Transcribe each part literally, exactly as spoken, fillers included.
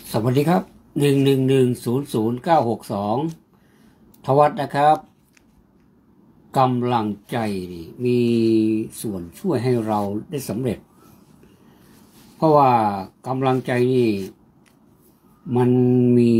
สวัสดีครับหนึ่งหนึ่งหนึ่งศูนย์ศูนย์เก้าหกสองทวัฒนะครับกำลังใจนี่มีส่วนช่วยให้เราได้สำเร็จเพราะว่ากำลังใจนี่มันมี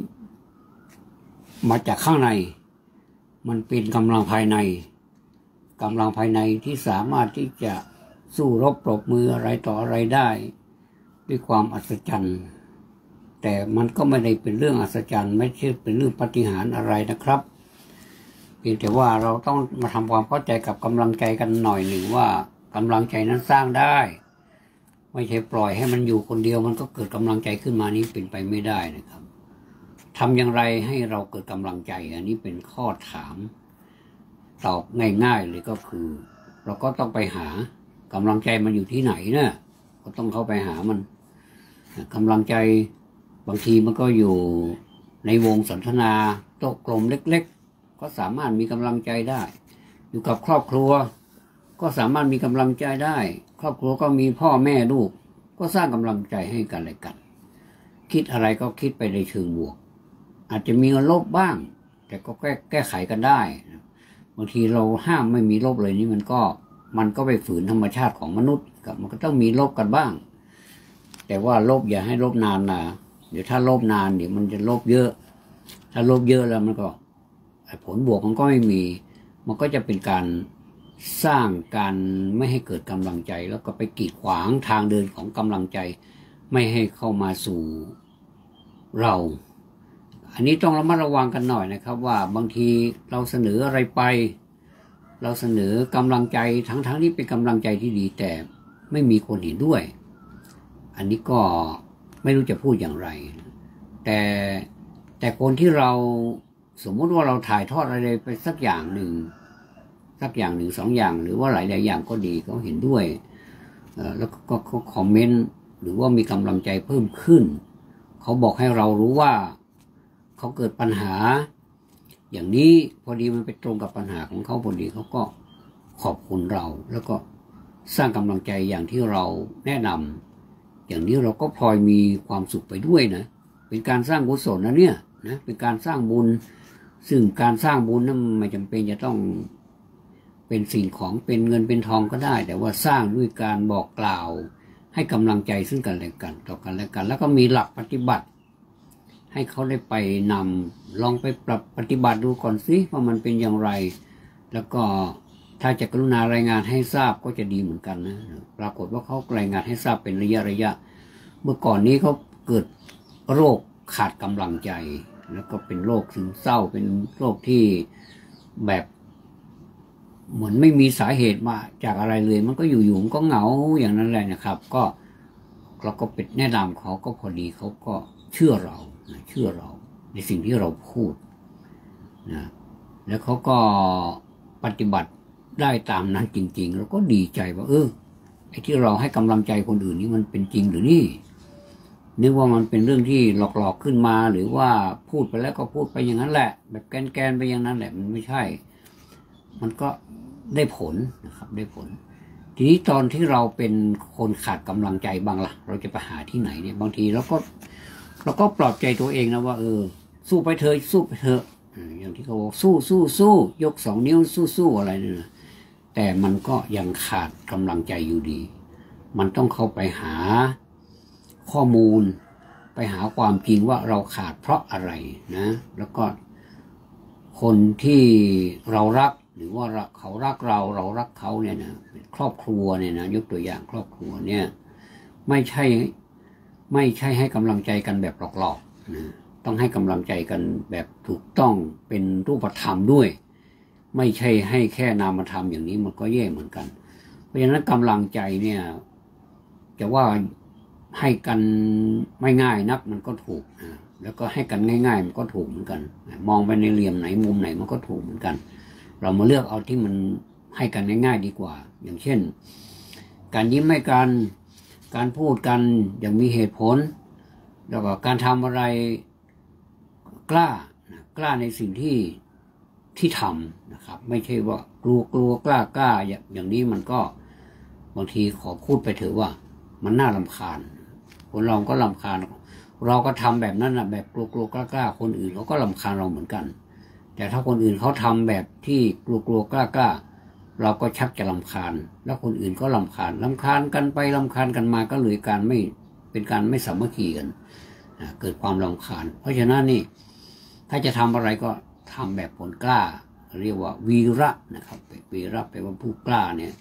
มาจากข้างในมันเป็นกำลังภายในกำลังภายในที่สามารถที่จะสู้รบปรบมืออะไรต่ออะไรได้ด้วยความอัศจรรย์แต่มันก็ไม่ได้เป็นเรื่องอัศจรรย์ไม่ใช่เป็นเรื่องปาฏิหาริย์อะไรนะครับเพียงแต่ว่าเราต้องมาทำความเข้าใจกับกำลังใจกันหน่อยหนึ่งว่ากำลังใจนั้นสร้างได้ไม่ใช่ปล่อยให้มันอยู่คนเดียวมันก็เกิดกำลังใจขึ้นมานี้เป็นไปไม่ได้นะครับทำอย่างไรให้เราเกิดกำลังใจอันนี้เป็นข้อถามตอบง่ายๆเลยก็คือเราก็ต้องไปหากำลังใจมันอยู่ที่ไหนนะก็ต้องเข้าไปหามันกำลังใจบางทีมันก็อยู่ในวงสนทนาโต๊ะกลมเล็กๆก็สามารถมีกำลังใจได้อยู่กับครอบครัวก็สามารถมีกำลังใจได้ครอบครัวก็มีพ่อแม่ลูกก็สร้างกำลังใจให้กันและกันคิดอะไรก็คิดไปในเชิงบวกอาจจะมีลบบ้างแต่ก็แก้แก้ไขกันได้บางทีเราห้ามไม่มีลบเลยนี่มันก็มันก็ไปฝืนธรรมชาติของมนุษย์กับมันก็ต้องมีลบกันบ้างแต่ว่าลบอย่าให้ลบนานนะเดี๋ยวถ้าลบนานเดี๋ยวมันจะลบเยอะถ้าลบเยอะแล้วมันก็ผลบวกมันก็ไม่มีมันก็จะเป็นการสร้างการไม่ให้เกิดกำลังใจแล้วก็ไปกีดขวางทางเดินของกำลังใจไม่ให้เข้ามาสู่เราอันนี้ต้องระมัดระวังกันหน่อยนะครับว่าบางทีเราเสนออะไรไปเราเสนอกำลังใจทั้งๆที่เป็นกำลังใจที่ดีแต่ไม่มีคนเห็นด้วยอันนี้ก็ไม่รู้จะพูดอย่างไรแต่แต่คนที่เราสมมติว่าเราถ่ายทอดอะไรไปสักอย่างหนึ่งสักอย่างหนึ่งสองอย่างหรือว่าหลายหลายอย่างก็ดีเขาเห็นด้วยแล้วก็เขาคอมเมนต์หรือว่ามีกำลังใจเพิ่มขึ้นเขาบอกให้เรารู้ว่าเขาเกิดปัญหาอย่างนี้พอดีมันไปตรงกับปัญหาของเขาพอดีเขาก็ขอบคุณเราแล้วก็สร้างกำลังใจอย่างที่เราแนะนำอย่างนี้เราก็พลอยมีความสุขไปด้วยนะเป็นการสร้างกุศลนะเนี่ยนะเป็นการสร้างบุญซึ่งการสร้างบุญนั้นไม่จำเป็นจะต้องเป็นสิ่งของเป็นเงินเป็นทองก็ได้แต่ว่าสร้างด้วยการบอกกล่าวให้กำลังใจซึ่งกันและกันต่อกันและกันแล้วก็มีหลักปฏิบัติให้เขาได้ไปนำลองไปปรับปฏิบัติดูก่อนสิว่ามันเป็นอย่างไรแล้วก็ถ้าจะกรุณารายงานให้ทราบก็จะดีเหมือนกันนะปรากฏว่าเขารายงานให้ทราบเป็นระยะระยะเมื่อก่อนนี้เขาเกิดโรคขาดกำลังใจแล้วก็เป็นโรคซึมเศร้าเป็นโรคที่แบบเหมือนไม่มีสาเหตุมาจากอะไรเลยมันก็อยู่ๆมันก็เหงาอย่างนั้นแหละนะครับก็เราก็เป็นแนะนำเขาก็พอดีเขาก็เชื่อเราเชื่อเราในสิ่งที่เราพูดนะแล้วเขาก็ปฏิบัติได้ตามนั้นจริงๆแล้วก็ดีใจว่าเออไอ้ที่เราให้กำลังใจคนอื่นนี่มันเป็นจริงหรือนี่นึกว่ามันเป็นเรื่องที่หลอกๆขึ้นมาหรือว่าพูดไปแล้วก็พูดไปอย่างนั้นแหละแบบแกนๆไปอย่างนั้นแหละมันไม่ใช่มันก็ได้ผลนะครับได้ผลทีนี้ตอนที่เราเป็นคนขาดกำลังใจบ้างล่ะเราจะไปหาที่ไหนเนี่ยบางทีเราก็เราก็ปลอบใจตัวเองนะว่าเออสู้ไปเถอะสู้ไปเถอะอย่างที่เขาบอกสู้สู้สู้ยกสองนิ้วสู้สู้อะไรเนี่ยแต่มันก็ยังขาดกำลังใจอยู่ดีมันต้องเข้าไปหาข้อมูลไปหาความจริงว่าเราขาดเพราะอะไรนะแล้วก็คนที่เรารักหรือว่าเขารักเราเรารักเขาเนี่ยนะครอบครัวเนี่ยนะยกตัวอย่างครอบครัวเนี่ยไม่ใช่ไม่ใช่ให้กำลังใจกันแบบหลอกๆนะต้องให้กำลังใจกันแบบถูกต้องเป็นรูปธรรมด้วยไม่ใช่ให้แค่นามธรรมอย่างนี้มันก็แย่เหมือนกันเพราะฉะนั้นกำลังใจเนี่ยจะว่าให้กันไม่ง่ายนักมันก็ถูกนะแล้วก็ให้กันง่ายๆมันก็ถูกเหมือนกันมองไปในเหลี่ยมไหนมุมไหนมันก็ถูกเหมือนกันเรามาเลือกเอาที่มันให้กันง่ายๆดีกว่าอย่างเช่นการยิ้มให้กันการพูดกันอย่างมีเหตุผลแล้วก็การทำอะไรกล้ากล้าในสิ่งที่ที่ทำนะครับไม่ใช่ว่ากลัวกลัวกล้ากล้าอย่างนี้มันก็บางทีขอพูดไปเถอะว่ามันน่ารำคาญคนเราก็รำคาญเราก็ทำแบบนั้นนะแบบกลัวๆกล้าๆคนอื่นเขาก็รำคาญเราเหมือนกันแต่ถ้าคนอื่นเขาทำแบบที่กลัวๆกล้าๆเราก็ชักจะรำคาญแล้วคนอื่นก็รำคาญรำคาญกันไปรำคาญกันมาก็เลยการไม่เป็นการไม่สามัคคีกันเกิดความรำคาญเพราะฉะนั้นนี่ถ้าจะทำอะไรก็ทำแบบผลกล้าเรียกว่าวีระนะครับวีระแปลว่าผู้กล้าเนี่ย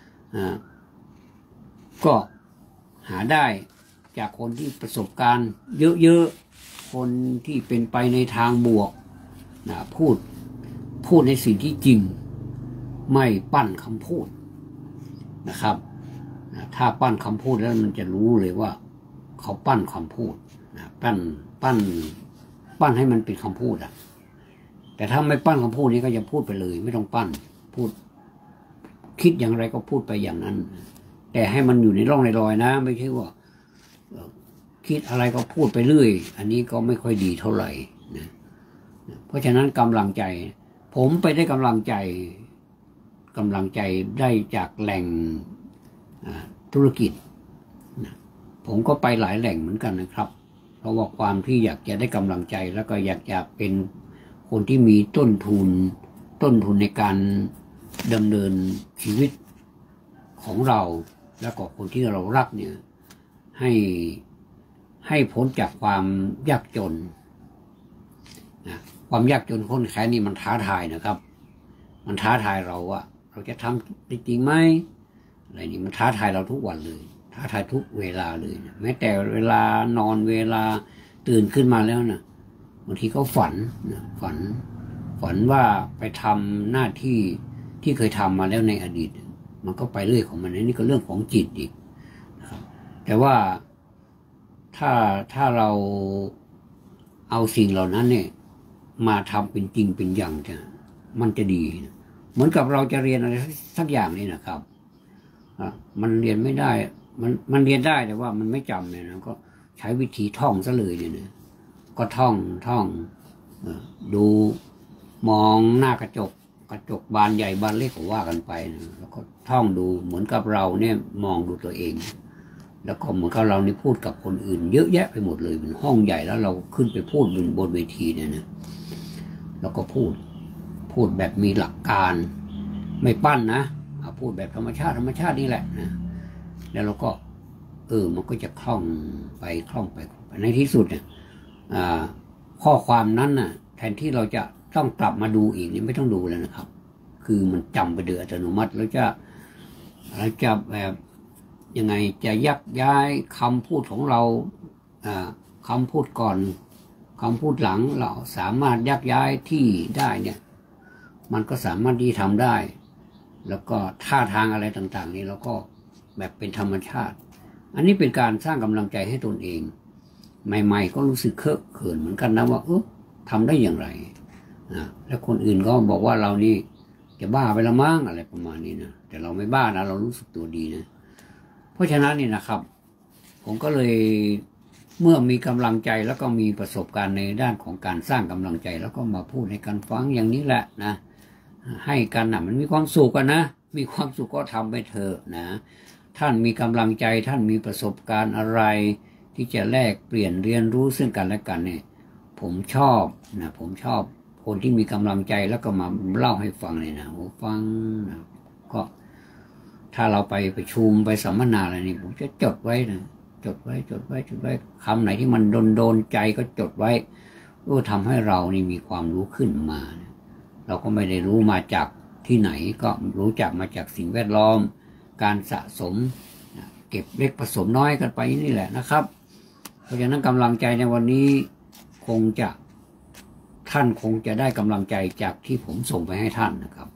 ก็หาได้จากคนที่ประสบการณ์เยอะๆคนที่เป็นไปในทางบวกนะพูดพูดในสิ่งที่จริงไม่ปั้นคำพูดนะครับถ้าปั้นคำพูดแล้วมันจะรู้เลยว่าเขาปั้นคำพูดนะปั้นปั้นปั้นให้มันเป็นคำพูดอ่ะแต่ถ้าไม่ปั้นคำพูดนี้ก็จะพูดไปเลยไม่ต้องปั้นพูดคิดอย่างไรก็พูดไปอย่างนั้นแต่ให้มันอยู่ในร่องในรอยนะไม่ใช่ว่าคิดอะไรก็พูดไปเรื่อยอันนี้ก็ไม่ค่อยดีเท่าไหร่นะเพราะฉะนั้นกำลังใจผมไปได้กำลังใจกำลังใจได้จากแหล่งธุรกิจนะผมก็ไปหลายแหล่งเหมือนกันนะครับเพราะว่าความที่อยากจะได้กำลังใจแล้วก็อยากจะเป็นคนที่มีต้นทุนต้นทุนในการดำเนินชีวิตของเราแล้วก็คนที่เรารักเนี่ยให้ให้พ้นจากความยากจนนะความยากจนคนแค่นี้มันท้าทายนะครับมันท้าทายเราว่าเราจะทำจริงไหมอะไรนี่มันท้าทายเราทุกวันเลยท้าทายทุกเวลาเลยนะแม้แต่เวลานอนเวลาตื่นขึ้นมาแล้วนะบางทีก็ฝันนะฝันฝันว่าไปทำหน้าที่ที่เคยทำมาแล้วในอดีตมันก็ไปเรื่อยของมันนี่ก็เรื่องของจิตอีกนะครับแต่ว่าถ้าถ้าเราเอาสิ่งเหล่านั้นเนี่ยมาทำเป็นจริงเป็นอย่างจะมันจะดีเหมือนกับเราจะเรียนอะไรสักอย่างนี่นะครับมันเรียนไม่ได้มันมันเรียนได้แต่ว่ามันไม่จำเนี่ยนะก็ใช้วิธีท่องซะเลยเนี่ยนะก็ท่องท่องดูมองหน้ากระจกกระจกบานใหญ่บานเล็กก็ว่ากันไปนะแล้วก็ท่องดูเหมือนกับเราเนี่ยมองดูตัวเองแล้วก็เหมือนกับเรานี่พูดกับคนอื่นเยอะแยะไปหมดเลยเป็นห้องใหญ่แล้วเราขึ้นไปพูดบนบนเวทีเนี่ยนะแล้วก็พูดพูดแบบมีหลักการไม่ปั้นนะพูดแบบธรรมชาติธรรมชาตินี่แหละนะแล้วเราก็เออมันก็จะคล่องไปคล่องไปในที่สุดเนี่ยข้อความนั้นน่ะแทนที่เราจะต้องกลับมาดูอีกนี่ไม่ต้องดูแล้วนะครับคือมันจำไปโดยอัตโนมัติแล้วจะเราจะแบบยังไงจะยักย้ายคำพูดของเราคำพูดก่อนคำพูดหลังเราสามารถยักย้ายที่ได้เนี่ยมันก็สามารถที่ทำได้แล้วก็ท่าทางอะไรต่างๆนี้เราก็แบบเป็นธรรมชาติอันนี้เป็นการสร้างกำลังใจให้ตนเองใหม่ๆก็รู้สึกเคอะเขินเหมือนกันนะว่าเออทำได้อย่างไรนะแล้วคนอื่นก็บอกว่าเรานี่จะบ้าไปละมั้งอะไรประมาณนี้นะแต่เราไม่บ้านะเรารู้สึกตัวดีนะเพราะฉะนั้นนี่นะครับผมก็เลยเมื่อมีกำลังใจแล้วก็มีประสบการณ์ในด้านของการสร้างกำลังใจแล้วก็มาพูดให้กันฟังอย่างนี้แหละนะให้กันนะมันมีความสุขกันนะมีความสุขก็ทำไปเถอะนะท่านมีกำลังใจท่านมีประสบการณ์อะไรที่จะแลกเปลี่ยนเรียนรู้ซึ่งกันและกันเนี่ยผมชอบนะผมชอบคนที่มีกำลังใจแล้วก็มาเล่าให้ฟังเลยนะผมฟังนะก็ถ้าเราไปประชุมไปสัมมนาอะไรนี่ผมจะจดไว้นะจดไว้จดไว้จดไว้คำไหนที่มันโดนโดนใจก็จดไว้ก็ทำให้เรานี่มีความรู้ขึ้นมานะเราก็ไม่ได้รู้มาจากที่ไหนก็รู้จักมาจากสิ่งแวดล้อมการสะสมเก็บเล็กผสมน้อยกันไปนี่แหละนะครับเพราะฉะนั้นกำลังใจในวันนี้คงจะท่านคงจะได้กำลังใจจากที่ผมส่งไปให้ท่านนะครับ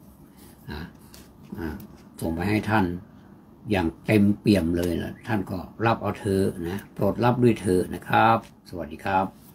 ส่งไปให้ท่านอย่างเต็มเปี่ยมเลยนะท่านก็รับเอาเธอนะโปรดรับด้วยเธอนะครับสวัสดีครับ